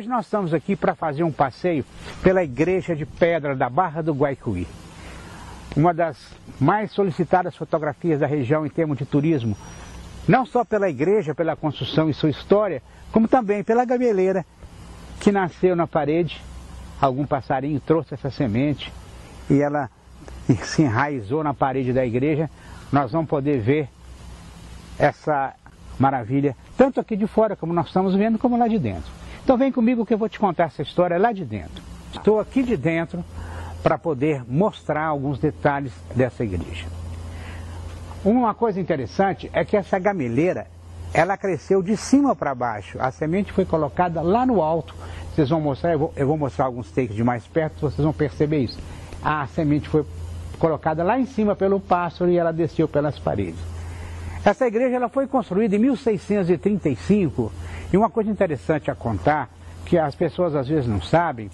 Hoje nós estamos aqui para fazer um passeio pela Igreja de Pedra da Barra do Guaicuí. Uma das mais solicitadas fotografias da região em termos de turismo, não só pela igreja, pela construção e sua história, como também pela gameleira que nasceu na parede. Algum passarinho trouxe essa semente e ela se enraizou na parede da igreja. Nós vamos poder ver essa maravilha, tanto aqui de fora, como nós estamos vendo, como lá de dentro. Então vem comigo que eu vou te contar essa história lá de dentro. Estou aqui de dentro para poder mostrar alguns detalhes dessa igreja. Uma coisa interessante é que essa gameleira, ela cresceu de cima para baixo. A semente foi colocada lá no alto. Vocês vão mostrar, eu vou mostrar alguns takes de mais perto, vocês vão perceber isso. A semente foi colocada lá em cima pelo pássaro e ela desceu pelas paredes. Essa igreja ela foi construída em 1635 e uma coisa interessante a contar, que as pessoas às vezes não sabem,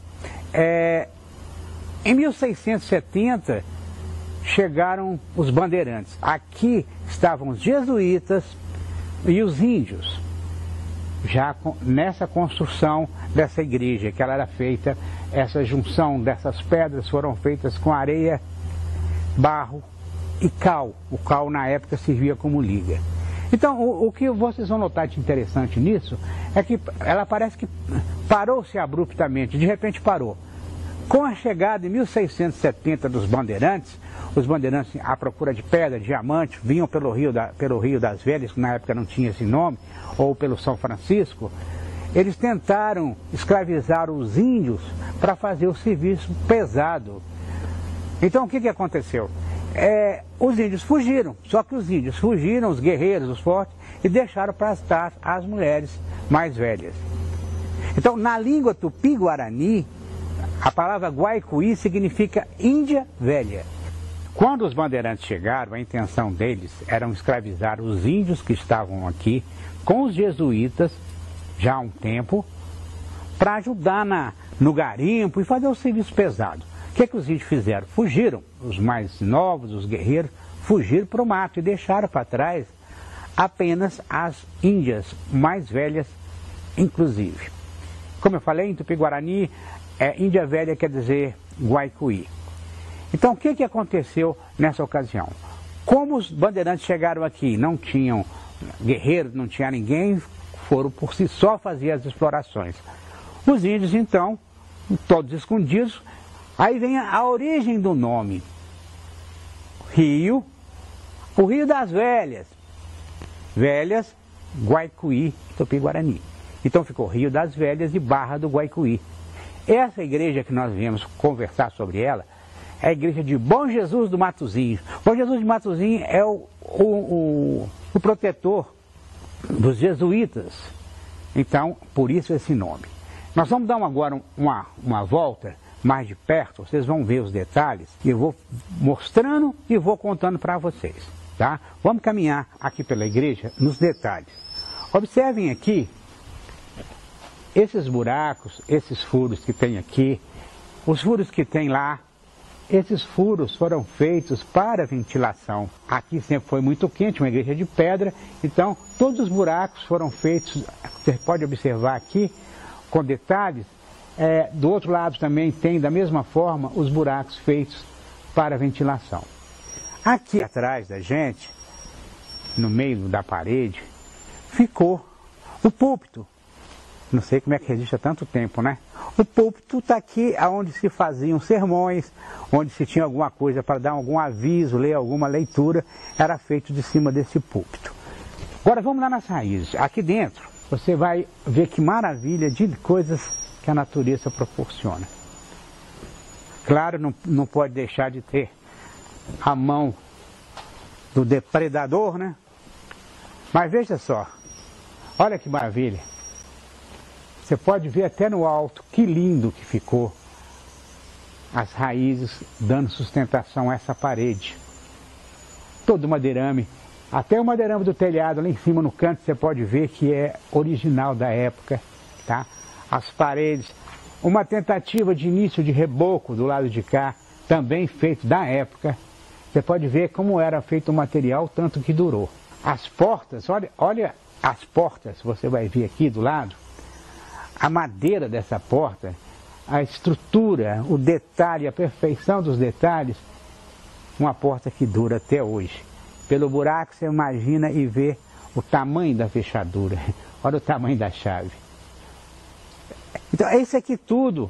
em 1670 chegaram os bandeirantes. Aqui estavam os jesuítas e os índios, já nessa construção dessa igreja, que ela era feita, essa junção dessas pedras foram feitas com areia, barro e cal. O cal na época servia como liga. Então o que vocês vão notar de interessante nisso é que ela parece que parou-se abruptamente, de repente parou. Com a chegada em 1670 dos bandeirantes, os bandeirantes à procura de pedra, diamante, vinham pelo Rio das Velhas, que na época não tinha esse nome, ou pelo São Francisco. Eles tentaram escravizar os índios para fazer o serviço pesado. Então o que aconteceu? Os índios fugiram, só que os índios fugiram, os guerreiros, os fortes, e deixaram para trás as mulheres mais velhas. Então, na língua tupi-guarani, a palavra Guaicuí significa Índia Velha. Quando os bandeirantes chegaram, a intenção deles era escravizar os índios que estavam aqui com os jesuítas, já há um tempo, para ajudar no garimpo e fazer o serviço pesado. O que os índios fizeram? Fugiram, os mais novos, os guerreiros, fugiram para o mato e deixaram para trás apenas as índias mais velhas, inclusive. Como eu falei, em Tupi-Guarani, Índia Velha quer dizer Guaicuí. Então, o que aconteceu nessa ocasião? Como os bandeirantes chegaram aqui, não tinham guerreiros, não tinha ninguém, foram por si só fazer as explorações. Os índios, então, todos escondidos, aí vem a origem do nome. Rio, o Rio das Velhas. Velhas, Guaicuí, Tupi-Guarani. Então ficou Rio das Velhas e Barra do Guaicuí. Essa igreja que nós viemos conversar sobre ela é a igreja de Bom Jesus do Matozinho. Bom Jesus de Matozinho é o protetor dos jesuítas. Então, por isso esse nome. Nós vamos dar agora uma volta mais de perto, vocês vão ver os detalhes, e eu vou mostrando e vou contando para vocês, tá? Vamos caminhar aqui pela igreja nos detalhes. Observem aqui esses buracos, esses furos que tem aqui, os furos que tem lá. Esses furos foram feitos para ventilação. Aqui sempre foi muito quente, uma igreja de pedra, então todos os buracos foram feitos, você pode observar aqui, com detalhes. Do outro lado também tem, da mesma forma, os buracos feitos para ventilação. Aqui atrás da gente, no meio da parede, ficou o púlpito. Não sei como é que resiste há tanto tempo, né? O púlpito está aqui onde se faziam sermões, onde se tinha alguma coisa para dar algum aviso, ler alguma leitura, era feito de cima desse púlpito. Agora vamos lá nas raízes. Aqui dentro você vai ver que maravilha de coisas que a natureza proporciona. Claro, não pode deixar de ter a mão do depredador, né? Mas veja só, olha que maravilha. Você pode ver até no alto, que lindo que ficou as raízes dando sustentação a essa parede. Todo madeirame, até o madeirame do telhado lá em cima no canto você pode ver que é original da época, tá? As paredes, uma tentativa de início de reboco do lado de cá, também feito da época. Você pode ver como era feito o material, tanto que durou. As portas, olha as portas, você vai ver aqui do lado. a madeira dessa porta, a estrutura, o detalhe, a perfeição dos detalhes, uma porta que dura até hoje. Pelo buraco você imagina e vê o tamanho da fechadura, olha o tamanho da chave. Então é isso aqui tudo,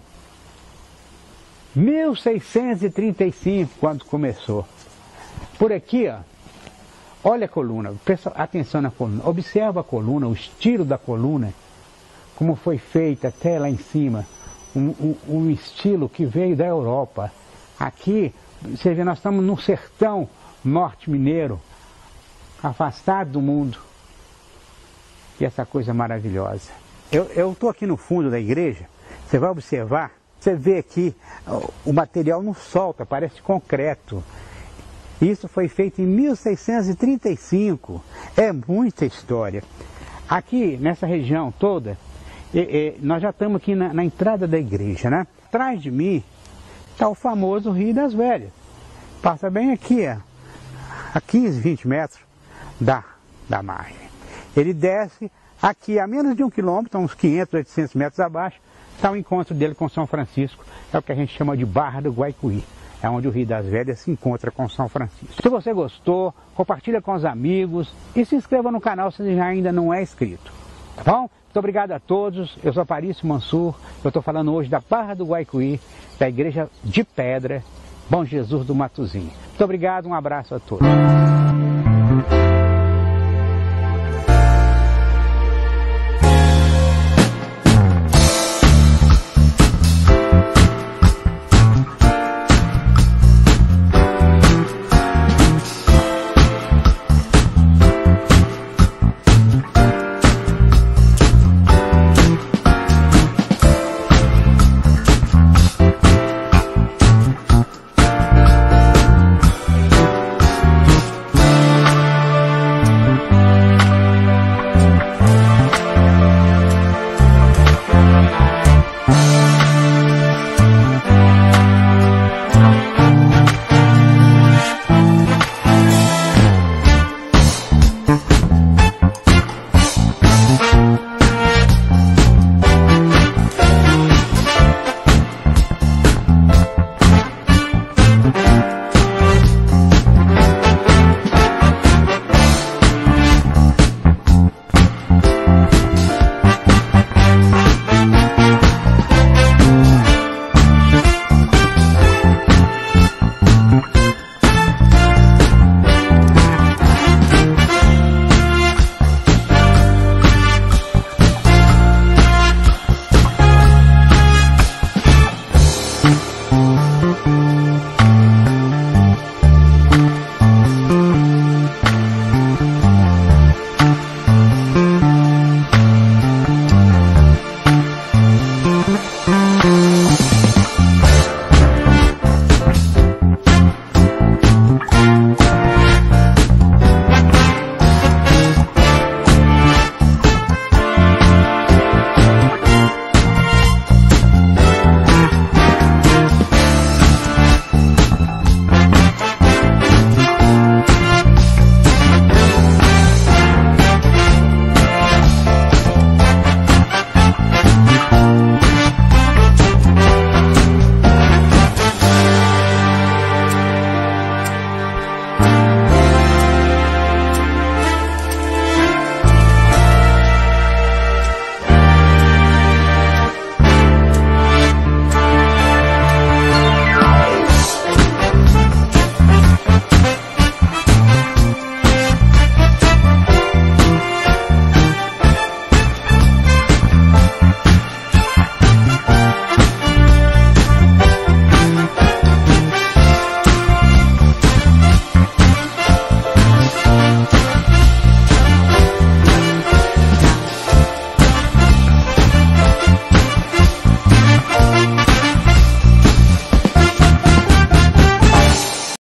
1635, quando começou. Por aqui, ó, olha a coluna, pessoal, atenção na coluna, observa a coluna, o estilo da coluna, como foi feita até lá em cima, um estilo que veio da Europa. Aqui, você vê, nós estamos no sertão norte mineiro, afastado do mundo, e essa coisa maravilhosa. Eu estou aqui no fundo da igreja, você vai observar, você vê aqui, o material não solta, parece concreto. Isso foi feito em 1635, é muita história. Aqui, nessa região toda, nós já estamos aqui na entrada da igreja, né? Atrás de mim está o famoso Rio das Velhas. Passa bem aqui, ó, a 15, 20 metros da margem. Ele desce aqui a menos de 1 quilômetro, uns 500, 800 metros abaixo, está o encontro dele com São Francisco, é o que a gente chama de Barra do Guaicuí. É onde o Rio das Velhas se encontra com São Francisco. Se você gostou, compartilha com os amigos e se inscreva no canal se já ainda não é inscrito. Tá bom? Muito obrigado a todos. Eu sou Aparício Mansur. Eu estou falando hoje da Barra do Guaicuí, da Igreja de Pedra, Bom Jesus do Matozinho. Muito obrigado, um abraço a todos.